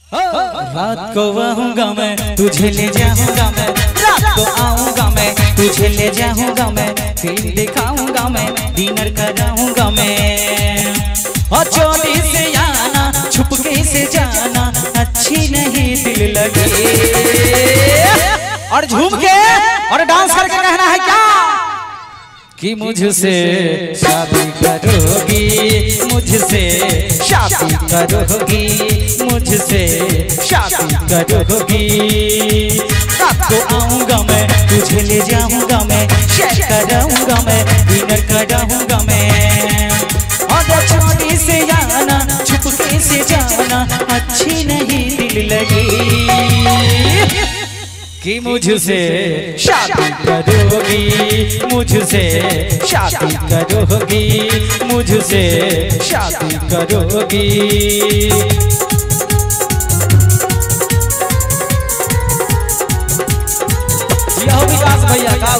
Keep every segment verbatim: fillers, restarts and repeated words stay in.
रात को आऊंगा मैं तुझे ले जाऊंगा मैं, रात को आऊंगा मैं तुझे ले जाऊंगा मैं, फिल्म दिखाऊंगा मैं, डिनर कराऊंगा मैं। और चोरी से आना छुपके से जाना अच्छी नहीं दिल लगे। और झूम के और डांस करके कहना है क्या कि मुझसे शादी करोगी, मुझसे शादी करोगी, मुझसे शादी करोगी। रात को आऊंगा मैं तुझे ले जाऊंगा मैं, शेयर कराऊंगा मैं, डिनर कराऊंगा मैं। और चोरी से आना छुपके से जाना अच्छी नहीं दिल लगी कि मुझसे शादी करोगी, मुझसे शादी करोगी, मुझसे शादी करोगी। यह विकास भैया का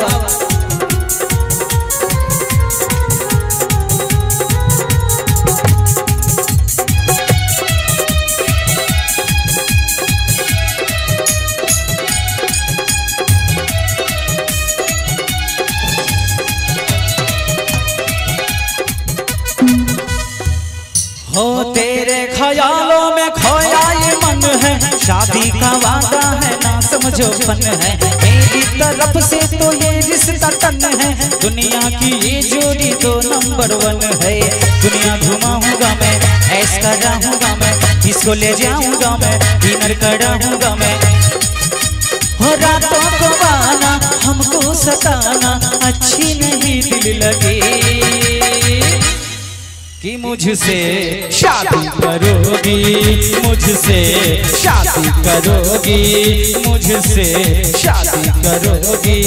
हो तेरे ख्यालों में खोया ये मन है, शादी का वादा है ना समझो फन है, मेरी तरफ से तो ये रिश्ता तन है, दुनिया की ये जोड़ी तो नंबर वन है। दुनिया घुमाऊंगा मैं, ऐश कराऊंगा मैं, किसको ले जाऊंगा मैं, डिनर कराऊंगा मैं। हो रातों को आना हमको सताना अच्छी नहीं दिल लगे कि मुझसे शादी करोगी, मुझसे शादी करोगी, मुझसे शादी करोगी।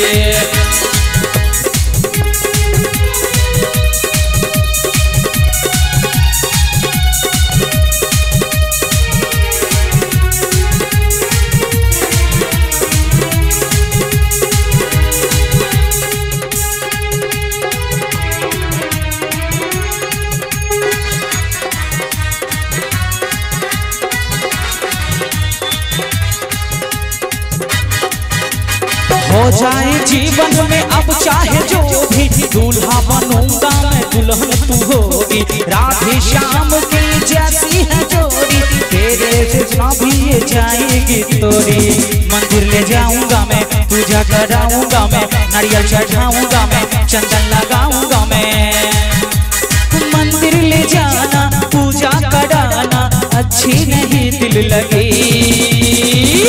हो जाए जीवन में अब चाहे जो भी, दूल्हा बनूंगा मैं दुल्हन तू होगी। राधे श्याम की जैसी है जोड़ी, तेरे से भी ये जाएगी तोरी। मंदिर ले जाऊंगा मैं, पूजा कराऊंगा मैं, नारियल चढ़ाऊंगा मैं, चंदन लगाऊंगा मैं। मंदिर ले जाना पूजा कराना अच्छी नहीं दिल लगी।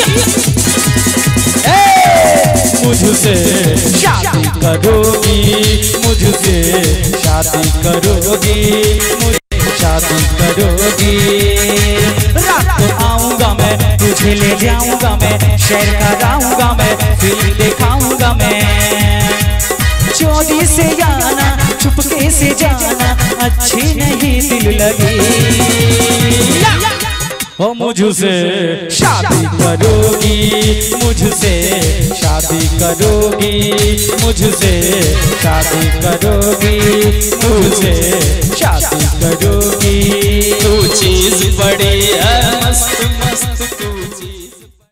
मुझसे शादी करोगी, मुझसे शादी करोगी, मुझसे शादी करोगी। रात को आऊंगा मैं तुझे ले जाऊंगा मैं, शेयर कराऊंगा मैं, फिल्म दिखाऊंगा मैं। चोरी से आना छुपके से जाना अच्छी नहीं दिल लगी। हो मुझसे शादी करोगी, मुझसे शादी करोगी, मुझसे शादी करोगी, मुझसे शादी करोगी। तू चीज बड़ी है मस्त मस्त